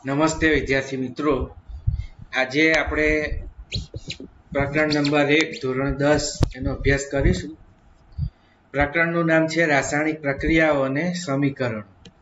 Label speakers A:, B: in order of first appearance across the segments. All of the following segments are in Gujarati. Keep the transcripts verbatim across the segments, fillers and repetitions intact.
A: નમસ્તે વિદ્યાર્થી મિત્રો, આજે આપણે પ્રકરણ નંબર એક ધોરણ દસ એનો અભ્યાસ કરીશું. પ્રકરણનું નામ છે રાસાયણિક પ્રક્રિયાઓ અને સમીકરણો.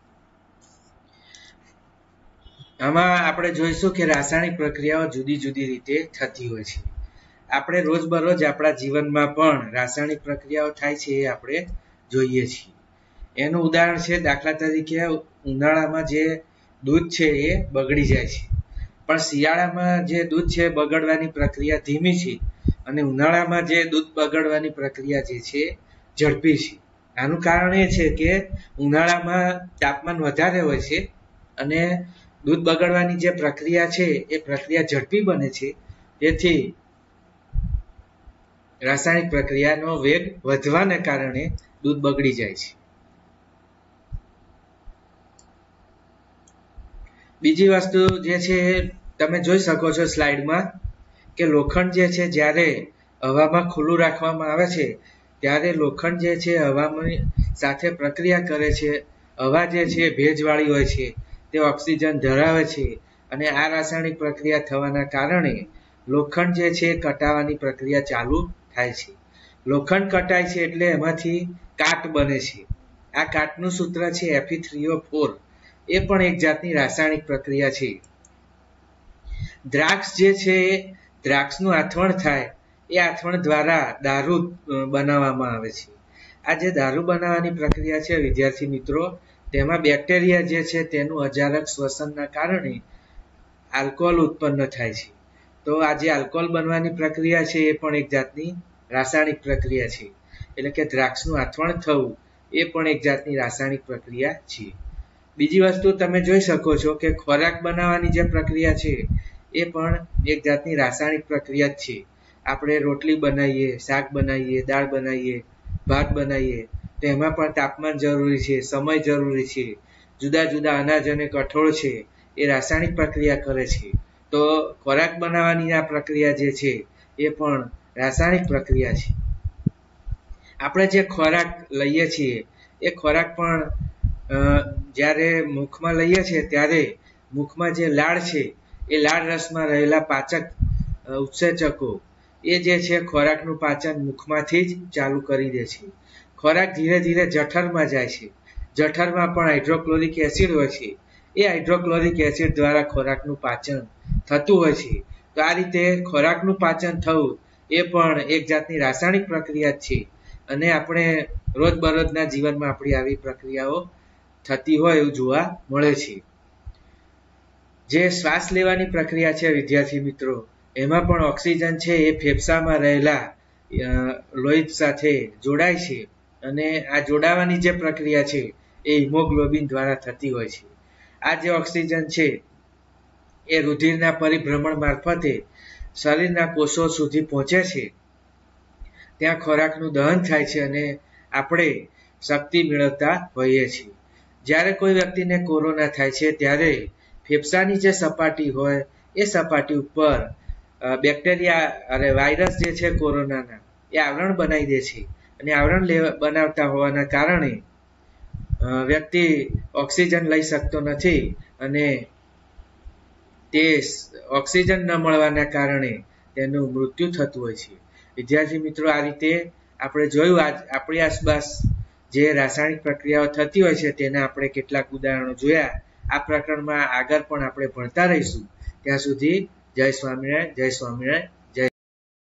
A: આમાં આપણે જોઈશું કે રાસાયણિક પ્રક્રિયાઓ જુદી જુદી રીતે થતી હોય છે. આપણે રોજબરોજ આપણા જીવનમાં પણ રાસાયણિક પ્રક્રિયાઓ થાય છે એ આપણે જોઈએ છીએ. એનું ઉદાહરણ છે, દાખલા તરીકે ઉનાળામાં જે દૂધ છે એ બગડી જાય છે, પણ શિયાળામાં જે દૂધ છે બગડવાની પ્રક્રિયા ધીમી છે અને ઉનાળામાં જે દૂધ બગડવાની પ્રક્રિયા જે છે ઝડપી છે. આનું કારણ એ છે કે ઉનાળામાં તાપમાન વધારે હોય છે અને દૂધ બગડવાની જે પ્રક્રિયા છે એ પ્રક્રિયા ઝડપી બને છે, તેથી રાસાયણિક પ્રક્રિયાનો વેગ વધવાને કારણે દૂધ બગડી જાય છે. બીજી વસ્તુ જે છે તમે જોઈ શકો છો સ્લાઇડમાં કે લોખંડ જે છે જ્યારે હવામાં ખુલ્લું રાખવામાં આવે છે ત્યારે લોખંડ જે છે હવામાં સાથે પ્રક્રિયા કરે છે. હવા જે છે ભેજવાળી હોય છે, તે ઓક્સિજન ધરાવે છે અને આ રાસાયણિક પ્રક્રિયા થવાના કારણે લોખંડ જે છે કટાવાની પ્રક્રિયા ચાલુ થાય છે. લોખંડ કટાય છે એટલે એમાંથી કાટ બને છે. આ કાટનું સૂત્ર છે F E three O four. એ પણ એક જાતની રાસાયણિક પ્રક્રિયા છે. દ્રાક્ષ જે છે દ્રાક્ષનું આથવણ થાય, એ આથવણ દ્વારા દારૂ બનાવવામાં આવે છે. આ જે દારૂ બનાવવાની પ્રક્રિયા છે વિદ્યાર્થી મિત્રો, તેમાં બેક્ટેરિયા જે છે તેનું અજારક શ્વસનના કારણે આલ્કોહોલ ઉત્પન્ન થાય છે. તો આ જે આલ્કોહોલ બનવાની પ્રક્રિયા છે એ પણ એક જાતની રાસાયણિક પ્રક્રિયા છે. એટલે કે દ્રાક્ષનું આથવણ થવું એ પણ એક જાતની રાસાયણિક પ્રક્રિયા છે. બીજી વસ્તુ તમે જોઈ શકો છો કે ખોરાક બનાવવાની જે પ્રક્રિયા છે એ પણ એક જાતની રાસાયણિક પ્રક્રિયા જ છે. આપણે રોટલી બનાવીએ, શાક બનાવીએ, દાળ બનાવીએ, ભાત બનાવીએ, તો એમાં પણ તાપમાન જરૂરી છે, સમય જરૂરી છે. જુદા જુદા અનાજ અને કઠોળ છે એ રાસાયણિક પ્રક્રિયા કરે છે. તો ખોરાક બનાવવાની આ પ્રક્રિયા જે છે એ પણ રાસાયણિક પ્રક્રિયા છે. આપણે જે ખોરાક લઈએ છીએ એ ખોરાક પણ જ્યારે મુખમાં લઈએ છીએ ત્યારે મુખમાં જે લાળ છે એ લાળ રસમાં રહેલા પાચક ઉત્સેચકો એ જે છે ખોરાકનું પાચન મુખમાંથી જ ચાલુ કરી દે છે. ખોરાક ધીરે ધીરે જઠરમાં જાય છે. જઠરમાં પણ હાઇડ્રોક્લોરિક એસિડ હોય છે. એ હાઇડ્રોક્લોરિક એસિડ દ્વારા ખોરાકનું પાચન થતું હોય છે. તો આ રીતે ખોરાકનું પાચન થવું એ પણ એક જાતની રાસાયણિક પ્રક્રિયા છે અને આપણે રોજબરોજના જીવનમાં આપણી આવી પ્રક્રિયાઓ થતી હોય એવું જોવા મળે છે. જે શ્વાસ લેવાની પ્રક્રિયા છે વિદ્યાર્થી મિત્રો, એમાં પણ ઓક્સિજન છે એ ફેફસામાં રહેલા લોહી સાથે જોડાય છે અને આ જોડાવાની જે પ્રક્રિયા છે એ હિમોગ્લોબિન દ્વારા થતી હોય છે. આ જે ઓક્સિજન છે એ રુધિરના પરિભ્રમણ મારફતે શરીરના કોષો સુધી પહોંચે છે. ત્યાં ખોરાકનું દહન થાય છે અને આપણે શક્તિ મેળવતા હોઈએ છીએ. જ્યારે કોઈ વ્યક્તિને કોરોના થાય છે ત્યારે ફેફસાની જે સપાટી હોય એ સપાટી ઉપર બેક્ટેરિયા અને વાયરસ જે છે કોરોનાના એ આવરણ બનાવી દે છે અને આવરણ બનાવતા હોવાના કારણે વ્યક્તિ ઓક્સિજન લઈ શકતો નથી અને તે ઓક્સિજન ન મળવાના કારણે તેનું મૃત્યુ થતું હોય છે. વિદ્યાર્થી મિત્રો, આ રીતે આપણે જોયું આજ આપણી આસપાસ જે રાસાયણિક પ્રક્રિયાઓ થતી હોય છે તેના આપણે કેટલાક ઉદાહરણો જોયા. આ પ્રકરણમાં આગળ પણ આપણે ભણતા રહીશું. ત્યાં સુધી જય સ્વામિનારાયણ, જય સ્વામિનારાયણ.